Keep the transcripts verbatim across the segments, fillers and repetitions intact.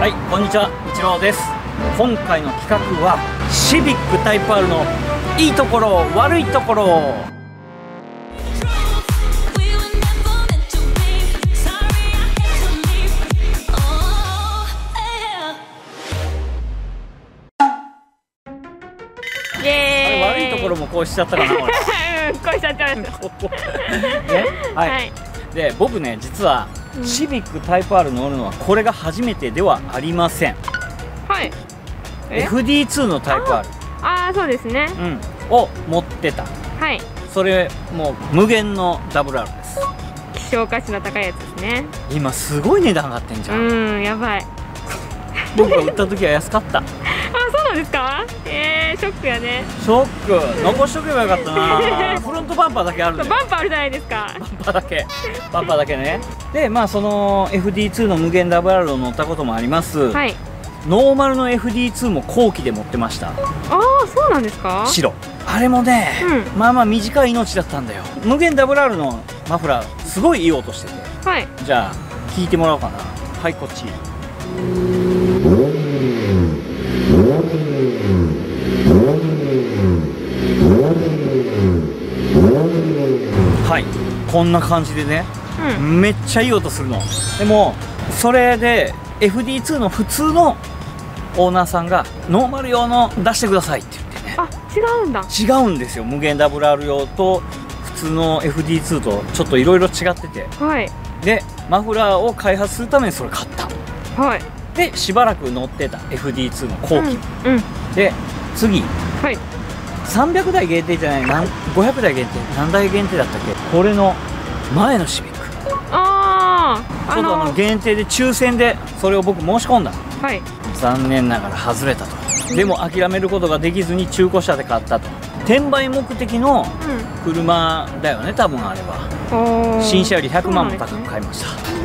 はい、こんにちは、一郎です。今回の企画はシビックタイプ R のいいところ、悪いところ。 イエーイ。 あれ悪いところもこうしちゃったかな俺。 うん、こうしちゃってます。 ここね、はい、はい、で僕ね、実はシビックタイプ R 乗るのはこれが初めてではありません。 はい。 エフディーツー のタイプ R、 ああ、そうですね、 うん、を持ってた。 はい。 それもう無限の ダブルアール です。 希少価値の高いやつですね。 今すごい値段上がってんじゃん。 うん、やばい。 僕が売った時は安かった。 あ、そうなんですか。えー、ショックやね。 ショック。残しとけばよかったな。フロントバンパーだけあるんで。 バンパーあるじゃないですか。 バンパーだけ。バンパーだけね。で、まあその エフディーツー の無限 ダブルアール を乗ったこともあります。 はい。 ノーマルの エフディーツー も後期で持ってました。 ああ、そうなんですか。 白。あれもね、うん、まあまあ短い命だったんだよ。無限 ダブルアール のマフラーすごいいい音してて。 はい。じゃあ聞いてもらおうかな。はい、こっち。はい、こんな感じでね、うん、めっちゃいい音するの。でもそれで エフディーツー の普通のオーナーさんがノーマル用の出してくださいって言ってね。 あ、違うんだ。 違うんですよ。無限 ダブルアール 用と普通の エフディーツー とちょっといろいろ違ってて、はい、でマフラーを開発するためにそれ買った。はい。でしばらく乗ってた エフディーツー の後期、うんうん、で次、はい、さんびゃくだい限定じゃない、なんごひゃくだい限定、何台限定だったっけ、これの前のシビック。ああ、ちょっとあの限定で抽選でそれを僕申し込んだ。はい。残念ながら外れたと。でも諦めることができずに中古車で買ったと。転売目的の車だよね、多分あれは。新車よりひゃくまんも高く買いました。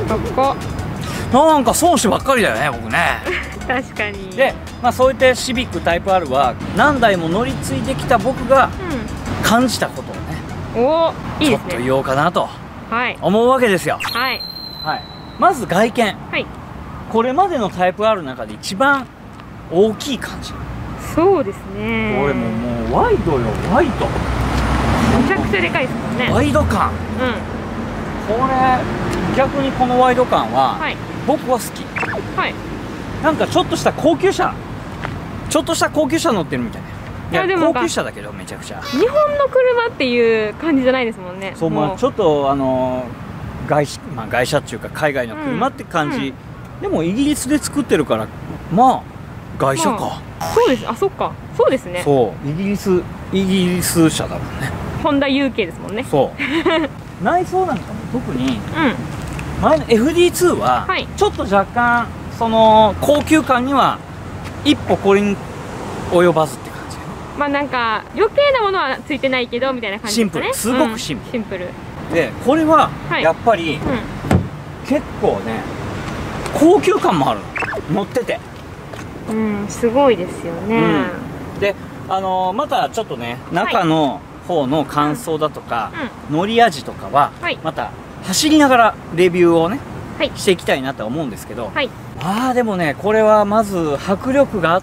高っ。なんか損してばっかりだよね、僕ね。 確かに。で、 まあ、そういったシビックタイプ R は何台も乗り継いできた僕が感じたことをね、 うん、おいいですね、 ちょっと言おうかなと思うわけですよ。 はい、 はい、まず外見、はい、これまでのタイプ R の中で一番大きい感じ。 そうですね。 これももうワイドよ、ワイド。 めちゃくちゃでかいですもんね。 ワイド感、うん、これ逆にこのワイド感は、はい、僕は好き。はい。なんかちょっとした高級車、ちょっとした高級車乗ってるみたいな。いや、いやでも高級車だけどめちゃくちゃ日本の車っていう感じじゃないですもんね。 そう、まあちょっとあの外車、まあ外車っていうか海外の車って感じ、うんうん、でもイギリスで作ってるからまあ外車か、まあ、そうです。あ、そっか、そうですね。 そうイギリスイギリス車だもんね。 ホンダ ユーケー ですもんね。 そう内装なんかも特に、うん、前の エフディーツー は、はい、ちょっと若干その高級感には一歩これに及ばずって感じ。 まあなんか余計なものはついてないけどみたいな感じですね。 シンプル、すごくシンプル、うん、 シンプルで、これはやっぱり、はい、うん、結構ね高級感もある乗ってて、 うん、すごいですよね、 うん、で、あのー、またちょっとね中の方の感想だとか、うん、乗り味とかは、はい、また走りながらレビューをね、はい、していきたいなとは思うんですけど、はい、ああでもねこれはまず迫力があって、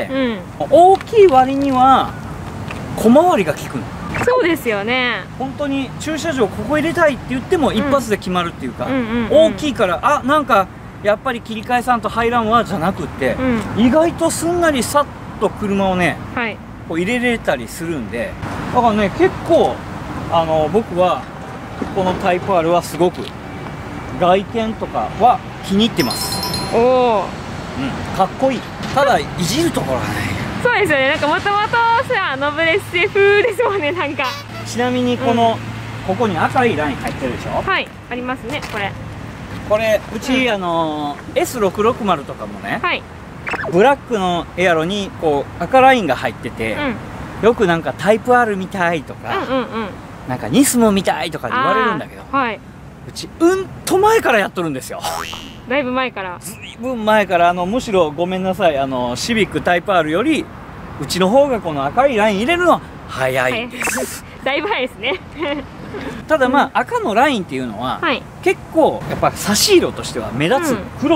うん、大きい割には小回りが利くの。 そうですよね。本当に駐車場ここ入れたいって言っても一発で決まるっていうか、大きいからあなんかやっぱり切り替えさんと入らんわじゃなくって、うん、意外とすんなりさっと車をね、はい、こう入れれたりするんで、だからね結構あの僕はこのタイプ R はすごく外見とかは気に入ってます。おお、うん、かっこいい。ただいじるところがない。 そうですよね。なんかもともとさノブレッセ風ですもんね。なんかちなみにこの、うん、ここに赤いライン入ってるでしょ。 はい、ありますね。これこれうち、うん、あの エスろくろくまる とかもね、はい、ブラックのエアロにこう赤ラインが入ってて、うん、よくなんかタイプ R みたいとか、うんうんうん、なんかニスモみたいとか言われるんだけど、はい、うちうんと前からやっとるんですよ。 だいぶ前から。 ずいぶん前から。あのむしろごめんなさい、あのシビックタイプ R よりうちの方がこの赤いライン入れるのは早いです。 だいぶ早いですね。 ただまあ、うん、赤のラインっていうのは、はい、結構やっぱ差し色としては目立つ、うん、黒に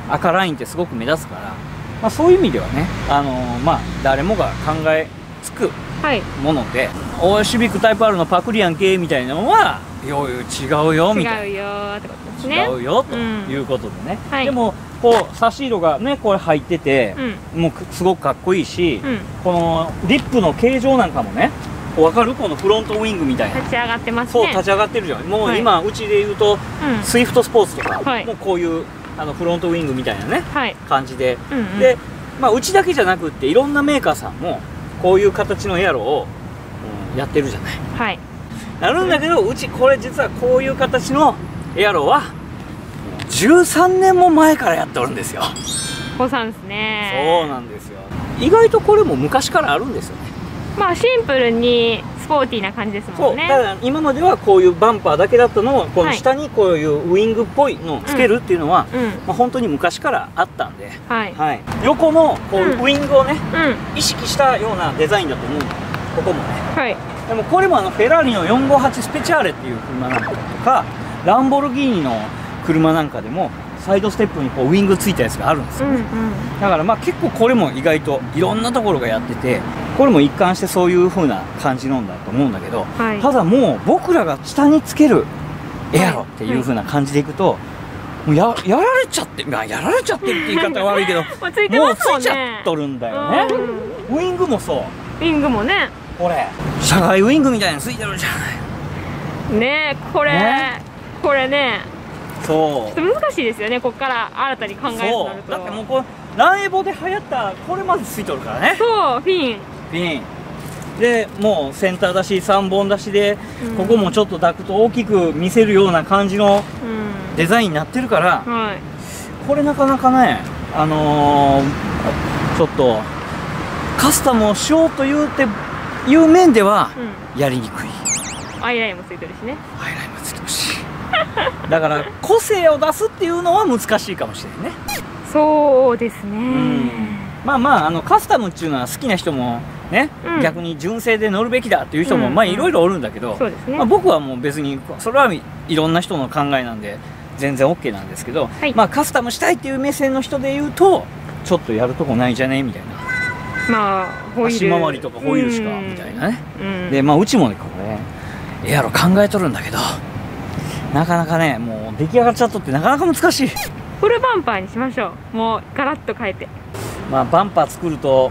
赤ラインってすごく目立つから、まあ、そういう意味ではね、あのー、まあ誰もが考えつくもので、はい、おいシビックタイプ R のパクリやんけみたいなのは、いやいや違うよみたいな、 違うよってことですね。 違うよということでね、うん、でもこう差し色がねこれ入ってて、うん、もうすごくかっこいいし、うん、このリップの形状なんかもね、分かる？このフロントウィングみたいな立ち上がってますね。 そう立ち上がってるじゃん。もう今、はい、うちで言うと、うん、スイフトスポーツとか、はい、もうこういうあのフロントウィングみたいなね、はい、感じで、うんうん、で、まあ、うちだけじゃなくっていろんなメーカーさんもこういう形のエアロを、うん、やってるじゃない。はい、なるんだけど、うちこれ実はこういう形のエアロはじゅうさんねんも前からやっておるんですよ。 そうなんですね。 そうなんですよ。意外とこれも昔からあるんですよね。 まあシンプルにスポーティーな感じですもんね。 そうだから今まではこういうバンパーだけだったのをこの下にこういうウイングっぽいのをつけるっていうのは、うん、まあ本当に昔からあったんで、はいはい、横のこうウイングをね、うん、意識したようなデザインだと思うの、ここもね、はい、でもこれもあのフェラーリのよんごはちスペチャーレっていう車なんかとかランボルギーニの車なんかでもサイドステップにこうウイングついたやつがあるんですよね、うんうん、だからまあ結構これも意外といろんなところがやってて、これも一貫してそういう風な感じなんだと思うんだけど、はい、ただもう僕らが下につけるエアロっていう風な感じでいくと、もう や, やられちゃって、まあ、やられちゃってるって言い方は悪いけどもうついちゃっとるんだよね、うん、ウイングもそう、 ウイングもね、 これ車外ウイングみたいについてるじゃないねえ、これ、ね、これね、 そうちょっと難しいですよね、ここから新たに考えるとなると。 だってもうこれランエボで流行ったこれまでついとるからね。 そう、フィンフィンでもうセンター出しさんぼん出しで、うん、ここもちょっとダクト大きく見せるような感じのデザインになってるから、うんはい、これなかなかね、あのー、ちょっとカスタムをしようというていう面ではやりにくい、 うん、アイラインもついてるしね。 アイラインもついてるしだから個性を出すっていうのは難しいかもしれないね。 そうですね、うん、 まあまあ、あのカスタムっていうのは好きな人もね、うん、逆に純正で乗るべきだっていう人も、うん、まあいろいろおるんだけど、ね、まあ僕はもう別にそれはいろんな人の考えなんで全然 OK なんですけど、はい、まあカスタムしたいっていう目線の人で言うとちょっとやるとこないじゃねみたいな、 まあホイール足回りとかホイールしかみたいなね、うん、でまあうちもねこれエアロ考えとるんだけどなかなかね、もう出来上がっちゃっとってなかなか難しい。 フルバンパーにしましょう。もうガラッと変えて、 まあバンパー作ると、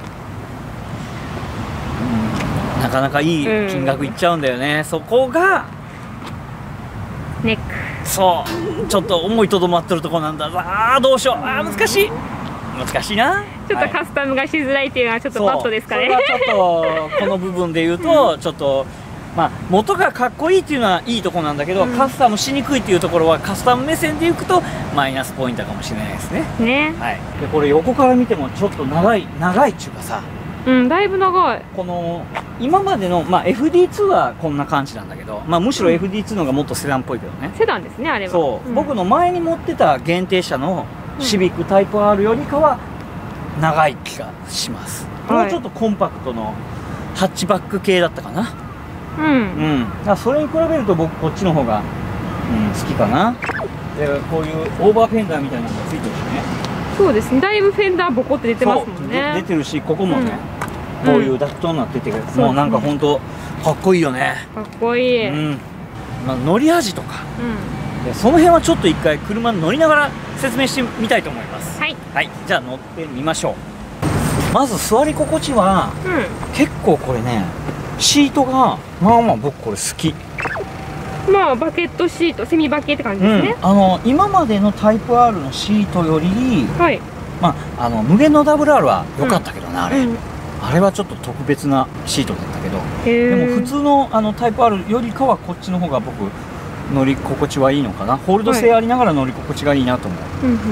うん、なかなかいい金額いっちゃうんだよね、うん、そこがネック、 そうちょっと思いとどまってるとこなんだ。あーどうしよう、あー難しい難しいな。 ちょっとカスタムがしづらいっていうのはちょっとバットですかね。 それはちょっとこの部分で言うとちょっとまあ元がかっこいいっていうのはいいとこなんだけど、うん、カスタムしにくいっていうところはカスタム目線でいくとマイナスポイントかもしれないですね。ね、はい、でこれ横から見てもちょっと長い長いっていうかさ、 うんだいぶ長い。 この今までの、まあ、エフディーツー はこんな感じなんだけど、まあ、むしろ エフディーツー の方がもっとセダンっぽいけどね、 うん、セダンですねあれは。 そう、うん、僕の前に持ってた限定車のシビックタイプ R よりかは長い気がします、はい、もうちょっとコンパクトのハッチバック系だったかな。うん、うん、だからそれに比べると僕こっちの方が、うん、好きかな。でこういうオーバーフェンダーみたいなのがついてるしね。 そうですね、だいぶフェンダーボコって出てますもんね。 出てるし、ここもね、うん、こういうダクトになってて、うん、もうなんか本当かっこいいよね。 かっこいい、 うんまあ、乗り味とか、うん、でその辺はちょっと一回車に乗りながら説明してみたいと思います。はい、はい、じゃあ乗ってみましょう。まず座り心地は、うん、結構これねシートがまあまあ僕これ好き。 まあバケットシート、セミバケって感じですね、 うん、あの今までのタイプ R のシートより、はい、まああの無限の ダブルアール は良かったけどな、うん、あれ、うん、あれはちょっと特別なシートだったけど、でも普通のあのタイプ R よりかはこっちの方が僕乗り心地はいいのかな。ホールド性ありながら乗り心地がいいなと思う。うんうん、うん、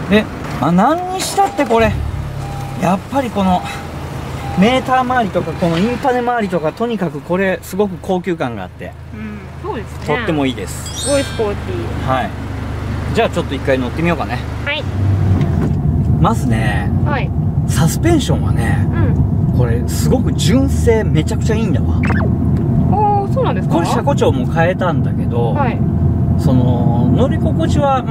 で、まあ、何にしたってこれやっぱりこのメーター周りとかこのインパネ周りとかとにかくこれすごく高級感があって、うん、そうですね、とってもいいです。 すごいスポーティー。 はい、じゃあちょっと一回乗ってみようかね。はい、まずね、はい、サスペンションはね、うん、これすごく純正めちゃくちゃいいんだわ。 ああそうなんですか。 これ車庫調も変えたんだけど、はい、その乗り心地はまあ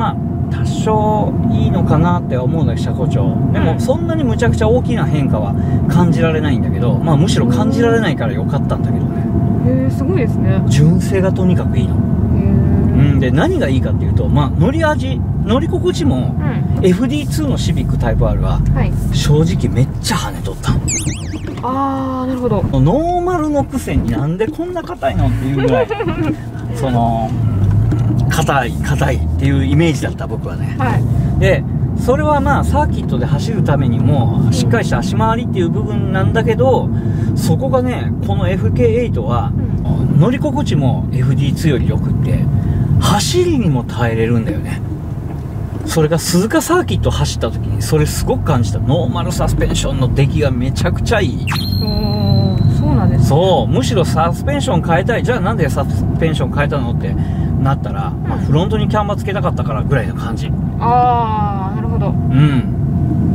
多少いいのかなって思うんだけど車高調でもそんなにむちゃくちゃ大きな変化は感じられないんだけど、まあむしろ感じられないから良かったんだけどね。 へえ、すごいですね。 純正がとにかくいいの。うん、で何がいいかっていうと、まあ乗り味乗り心地も、うん、エフディーツー のシビックタイプ R は、はい、正直めっちゃ跳ねとったの。 あー、なるほど。 ノーマルのくせになんでこんな硬いのっていうぐらいその硬い硬いっていうイメージだった僕はね、はい、でそれはまあサーキットで走るためにもしっかりした足回りっていう部分なんだけど、そこがねこの エフケーエイト は、うん、乗り心地も エフディーツー より良くって走りにも耐えれるんだよね。それが鈴鹿サーキット走った時にそれすごく感じた。ノーマルサスペンションの出来がめちゃくちゃいい。 おー、そうなんですね。 そう、むしろサスペンション変えたい。じゃあなんでサスペンション変えたのってなったら、うん、まあ、フロントにキャンバーつけたかったからぐらいの感じ。 ああ、なるほど。 うん、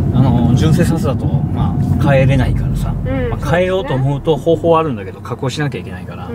あの純正サスだと、まあ、変えれないからさ、うん、まあ、変えようと思うと方法あるんだけど加工しなきゃいけないから、うん、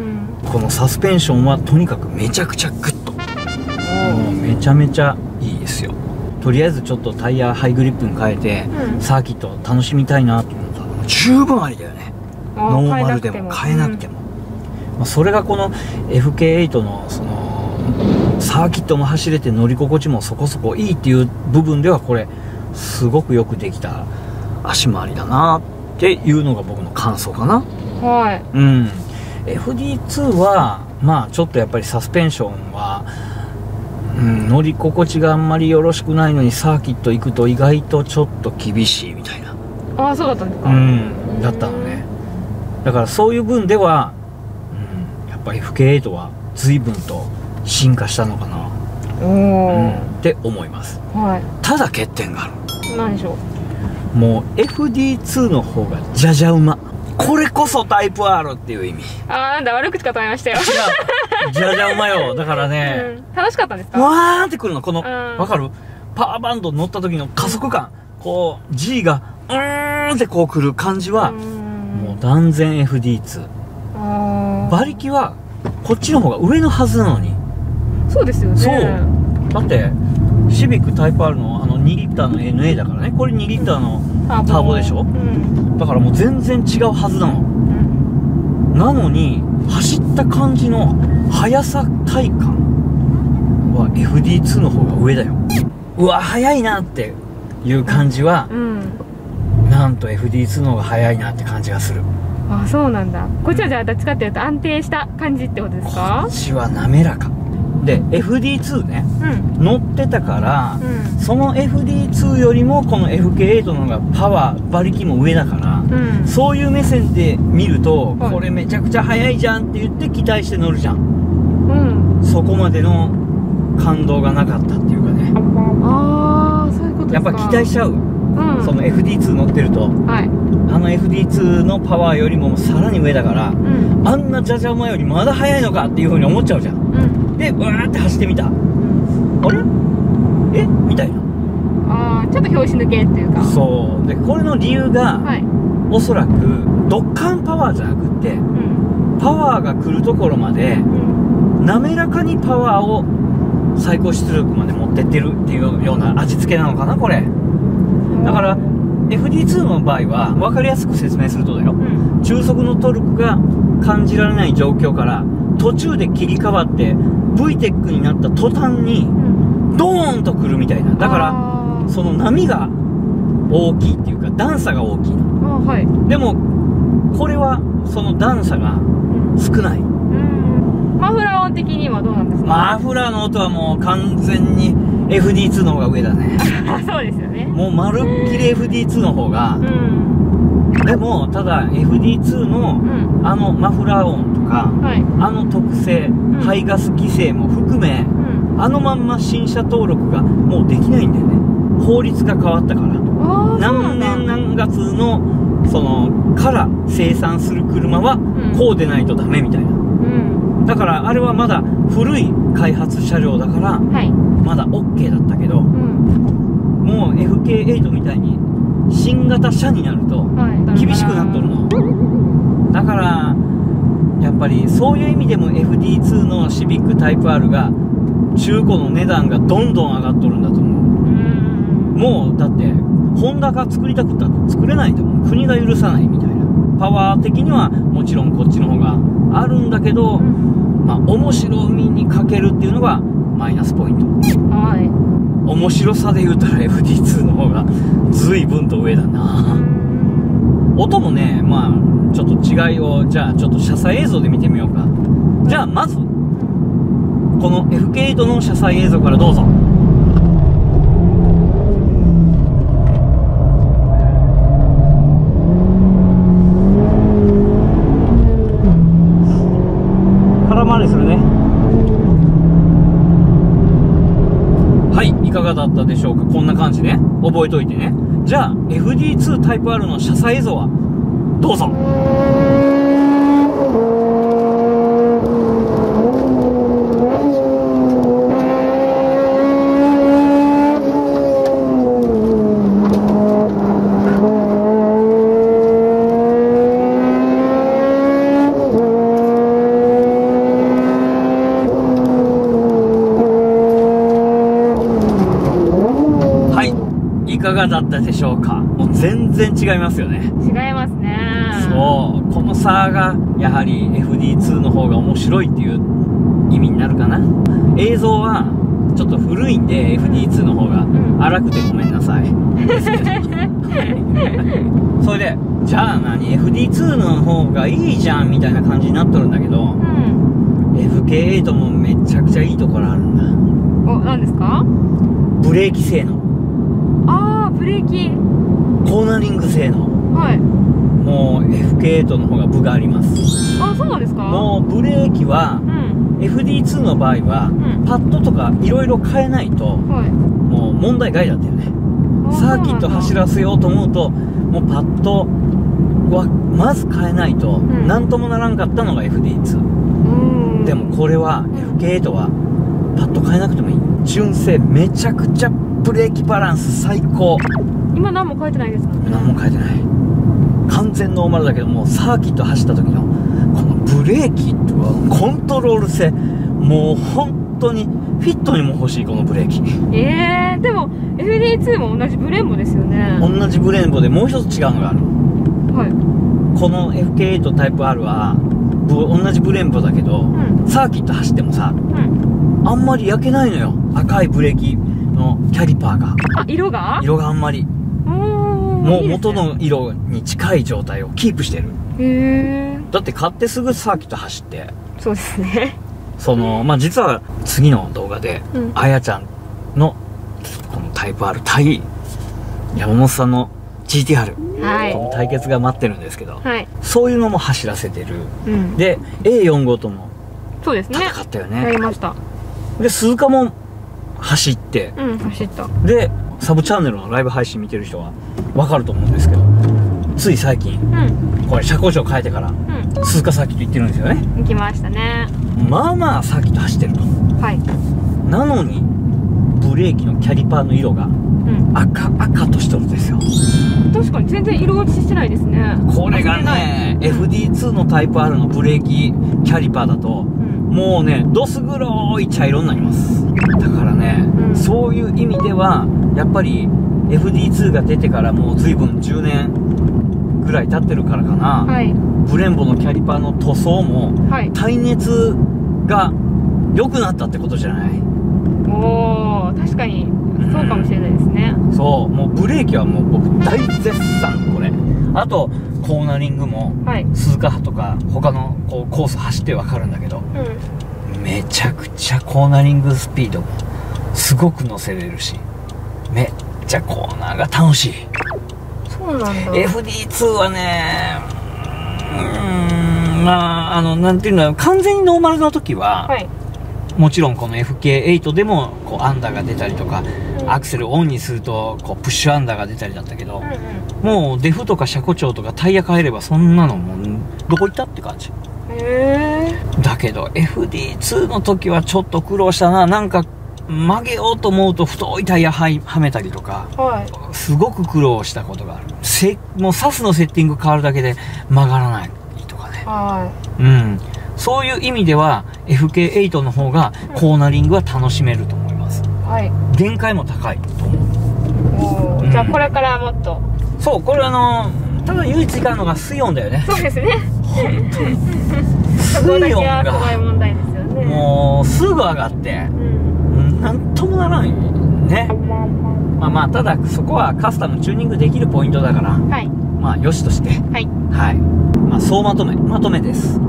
このサスペンションはとにかくめちゃくちゃグッと、もうめちゃめちゃいいですよ。とりあえずちょっとタイヤハイグリップに変えて、うん、サーキット楽しみたいなと思ったら十分ありだよね。ノーマルでも変えなくても、うん、まあ、それがこの エフケーエイト のそのサーキットも走れて乗り心地もそこそこいいっていう部分ではこれすごくよくできた足回りだなっていうのが僕の感想かな。 はい。 うん。エフディーツー はまあちょっとやっぱりサスペンションは、うん、乗り心地があんまりよろしくないのにサーキット行くと意外とちょっと厳しいみたいな。 ああ、そうだったんですか。 うん、だったのね。だからそういう分では、うん、やっぱり エフケーエイト は随分と進化したのかな、 おー、 うん、って思います、はい、ただ欠点がある。 何でしょう。 もう エフディーツー の方がじゃじゃ馬。これこそタイプ R っていう意味。 ああ、なんだ悪口かと思いましたよ。 違う、じゃじゃ馬よ。だからね、 うん、楽しかったんですか。 わーってくるの、この、わ、うん、かるパワーバンド乗った時の加速感、こう G がうーんってこうくる感じは、もう断然 エフディーツー。馬力はこっちの方が上のはずなのに。 そうですよね。 そうだってシビックタイプ R のあのにリッターの エヌエー だからね。これにリッターのターボでしょ、うん、だからもう全然違うはずなの、うん、なのに走った感じの速さ体感は エフディーツー の方が上だよ。うわ速いなっていう感じは、うん、なんと エフディーツー の方が速いなって感じがする。 あ、そうなんだ。こっちはじゃあどっちかっていうと安定した感じってことですか。 こっちは滑らかで エフディーツー ね、うん、乗ってたから、うん、その エフディーツー よりもこの エフケーエイト の方がパワー馬力も上だから、うん、そういう目線で見ると、はい、これめちゃくちゃ速いじゃんって言って期待して乗るじゃん、うん、そこまでの感動がなかったっていうかね。 ああ、そういうことですか。 やっぱ期待しちゃう、うん、その エフディーツー 乗ってると、はい、あの エフディーツー のパワーよりもさらに上だから、うん、あんなじゃじゃ馬よりまだ速いのかっていう風に思っちゃうじゃん、うん、でうわーって走ってみた、うん、あれえみたいな。 ああ、ちょっと拍子抜けっていうか。 そうで、これの理由が、はい、おそらくドッカンパワーじゃなくって、うん、パワーが来るところまで、うん、滑らかにパワーを最高出力まで持ってってるっていうような味付けなのかなこれ。だから エフディーツー の場合は分かりやすく説明するとだよ、うん、中速のトルクが感じられない状況から途中で切り替わって ブイテック になった途端にドーンとくるみたいな。だからその波が大きいっていうか段差が大きいの、はい、でもこれはその段差が少ない、うん、 マフラー音的にはどうなんですか。 マフラーの音はもう完全に エフディーツー の方が上だね。 そうですよね。 もうまるっきり エフディーツー の方が、うん、でもただ エフディーツー の、うん、あのマフラー音とか、はい、あの特性、うん、排ガス規制も含め、うん、あのまんま新車登録がもうできないんだよね。法律が変わったから。何年何月のそのから生産する車はこうでないとダメみたいな、うん、だからあれはまだ古い開発車両だから、はい、まだ オーケー だったけど、うん、もう エフケーエイト みたいに新型車になると厳しくなっとるの、はい、だからやっぱりそういう意味でも エフディーツー のシビックタイプ R が中古の値段がどんどん上がっとるんだと思う。もうだってホンダが作りたくったって作れないんだもん。国が許さないみたいな。パワー的にはもちろんこっちの方があるんだけど、まあ面白みに欠けるっていうのがマイナスポイント。はい。面白さで言うたら エフディーツー の方が随分と上だな。音もね、まあちょっと違いを、じゃあちょっと車載映像で見てみようか。じゃあまずこの エフケーエイト の車載映像からどうぞ。空回りするね。はい、いかがだったでしょうか。こんな感じね。覚えといてね。じゃあ エフディーツー タイプ R の車載映像はどうぞ。いかがだったでしょうか。もう全然違いますよね。 違いますね。 そう、この差がやはり エフディーツー の方が面白いっていう意味になるかな。映像はちょっと古いんで エフディーツー の方が荒くてごめんなさい、うん、それでじゃあ何 エフディーツー の方がいいじゃんみたいな感じになっとるんだけど、うん、エフケーエイト もめちゃくちゃいいところあるんだ。 お、何ですか？ ブレーキ性能。 ブレーキコーナリング性能。はい。もう エフケーエイト の方が分があります。 あ、そうなんですか？ もうブレーキは、うん、エフディーツー の場合は、うん、パッドとかいろいろ変えないと、はい、もう問題外だったよね。サーキット走らせようと思うともうパッドはまず変えないと、うん、何ともならんかったのが エフディーツー。うん。でもこれは エフケーエイト はパッド変えなくてもいい。純正めちゃくちゃブレーキバランス最高。 今何も変えてないですか？ 何も変えてない。完全ノーマルだけどもサーキット走った時のこのブレーキはコントロール性、もう本当にフィットにも欲しいこのブレーキ。えー、でも エフディーツー も同じブレンボですよね。 同じブレンボでもう一つ違うのがある。はい。この エフケーエイト タイプ R は同じブレンボだけど、うん、サーキット走ってもさ、うん、あんまり焼けないのよ。赤いブレーキのキャリパーが。 あ、色が色があんまりもう元の色に近い状態をキープしてる。へー。だって買ってすぐサーキット走って。 そうですね。 そのまあ実は次の動画で、うん、あやちゃんのこのタイプ R 対山本さんの ジーティーアール、はい、この対決が待ってるんですけど、はい、そういうのも走らせてる、うん、で エーよんじゅうご ともそうですね戦ったよね。 やりました。で鈴鹿も走って、 うん、走った。 でサブチャンネルのライブ配信見てる人は分かると思うんですけど、つい最近、うん、これ車高調変えてから、うん、鈴鹿サーキット行ってるんですよね。 行きましたね。 まあまあサーキット走ってると。はい。なのにブレーキのキャリパーの色が赤、うん、赤としとるんですよ。 確かに全然色落ちしてないですね。 これがね エフディーツー のタイプ R のブレーキキャリパーだと、うん、もうねどす黒い茶色になります。だからね、うん、そういう意味ではやっぱり エフディーツー が出てからもう随分じゅうねんぐらい経ってるからかな、はい、ブレンボのキャリパーの塗装も、はい、耐熱が良くなったってことじゃない？ おー、確かにそうかもしれないですね、 うん、そう、もうブレーキはもう僕大絶賛。これあとコーナリングも、はい、鈴鹿とか他のこうコース走って分かるんだけど、うん、めちゃくちゃコーナリングスピードもすごく乗せれるし、めっちゃコーナーが楽しい。 そうなんだ。 エフディーツー はね、うーん、まああのなんていうんだろう、完全にノーマルの時は、はい、もちろんこの エフケーエイト でもこうアンダーが出たりとか、うん、アクセルをオンにするとこうプッシュアンダーが出たりだったけど、うんうん、もうデフとか車高調とかタイヤ変えればそんなのもうどこ行ったって感じ。へー。だけど エフディーツー の時はちょっと苦労したな。なんか曲げようと思うと太いタイヤははめたりとか、はい、すごく苦労したことがある。せもうサスのセッティング変わるだけで曲がらないとかね、はい、うん、 そういう意味では エフケーエイト の方がコーナリングは楽しめると思います、はい、限界も高いと思う。 お、うん、じゃあこれからもっと。 そう、これあのただ唯一いかんのが水温だよね。 そうですね。そこだけは怖い問題ですよね。 もうすぐ上がって、うん、なんともならんね。まあまあ、ただそこはカスタムチューニングできるポイントだから、はい、まあよしとして、はい、はい、まあ総まとめまとめです、うん、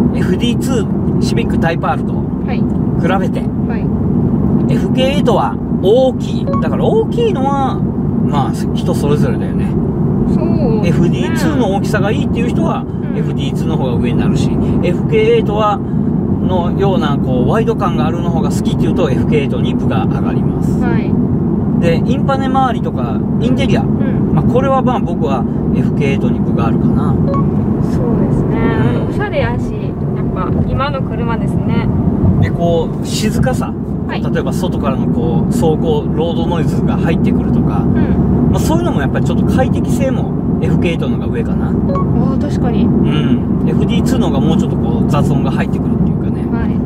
エフディーツー シビックタイプ R と比べて、はい、エフケーエイト は大きい。だから大きいのはまあ人それぞれだよね。そう、エフディーツー の大きさがいいっていう人は、うん、エフディーツー の方が上になるし、エフケーエイト はのようなこうワイド感があるの方が好きっていうと エフケーエイト に部が上がります、はい、でインパネ周りとかインテリア、うん、まあ、これはまあ僕は エフケーエイト に部があるかな。 そうですね、うん、おしゃれやしやっぱ今の車ですね。 でこう静かさ、はい、例えば外からのこう走行ロードノイズが入ってくるとか、うん、まあ、そういうのもやっぱりちょっと快適性も エフケーエイト の方が上かな。 ああ確かに、うん、 エフディーツー の方がもうちょっとこう雑音が入ってくるっていうかね、はい、うん、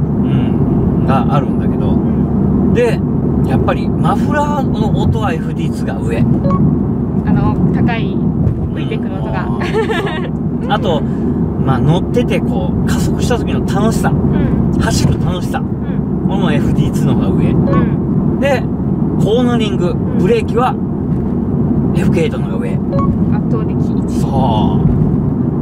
があるんだけど、うん、でやっぱりマフラーの音は エフディーツー が上。 あの高い吹いてくる音が、 うん、あとまあ乗っててこう加速した時の楽しさ、うん、走る楽しさ、うん、この エフディーツー の方が上、うん、でコーナリングブレーキは エフケーエイト の方が上。 圧倒的いちい。 そう、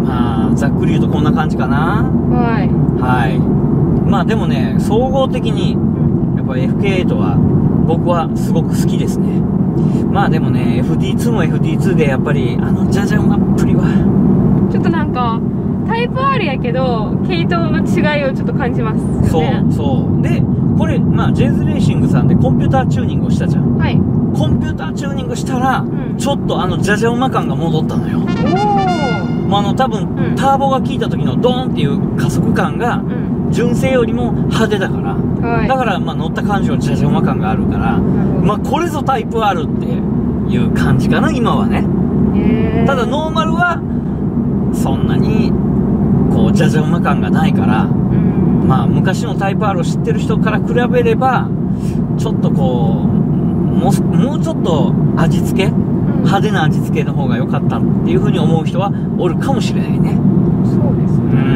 まあざっくり言うとこんな感じかな。はいはい。まあでもね総合的にやっぱり エフケーエイト は僕はすごく好きですね。まあでもね エフディーツー も エフディーツー でやっぱりあのジャジャ馬っぷりはちょっとなんかタイプ R やけど系統の違いをちょっと感じますよね。 そうそうでこれまあジェイズレーシングさんでコンピューターチューニングをしたじゃん。はい。コンピューターチューニングしたら、うん、ちょっとあのジャジャ馬感が戻ったのよ。おお。まああの多分、うん、ターボが効いた時のドーンっていう加速感が、うん、純正よりも派手だから、はい、だからまあ乗った感じのジャジャ馬感があるから、まあこれぞタイプ R っていう感じかな今はね。へー。ただノーマルはそんなにこうジャジャ馬感がないから、うん、まあ昔のタイプ R を知ってる人から比べればちょっとこうもう、もうちょっと味付け、うん、派手な味付けの方が良かったっていう風に思う人はおるかもしれないね。 そうですね、 うん、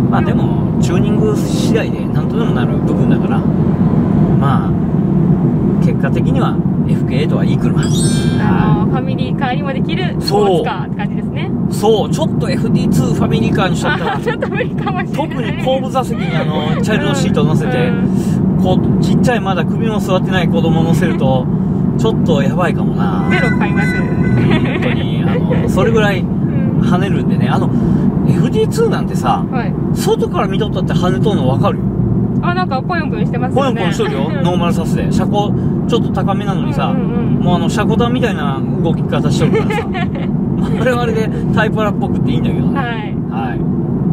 まあでもチューニング次第で何とでもなる部分だからまあ結果的には エフケーエイト はいい車。 あのファミリーカーにもできるスポーツカーって感じですね。 そう、ちょっと エフディーツー ファミリーカーにしちゃったらちょっと無理かもしれない。 特に後部座席にあのチャイルドシートを乗せて、うん、こうちっちゃいまだ首も座ってない子供を乗せるとちょっとやばいかもな。 ゼロ買います。 本当にあのそれぐらい跳ねるんでね。あの エフディーツー なんてさ、はい、外から見とったって跳ねとんの分かるよ。 あ、なんかポヨンポヨンしてますよね。 ポヨンポヨンしとるよノーマルサスで車高ちょっと高めなのにさ、うんうんうん、もうあの車高弾みたいな動き方しとるからさあれはあれでタイプ R っぽくっていいんだけどね。はい、はい、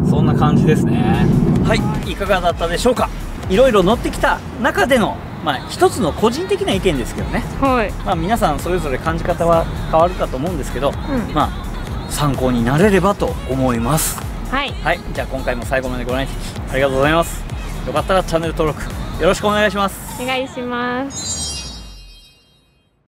そんな感じですね。はい、いかがだったでしょうか。いろいろ乗ってきた中でのまあ一つの個人的な意見ですけどね、はい、まあ皆さんそれぞれ感じ方は変わるかと思うんですけど、うん、まあ参考になれればと思います。はい、はい、じゃあ今回も最後までご覧いただきありがとうございます。よかったらチャンネル登録よろしくお願いします。 お願いします。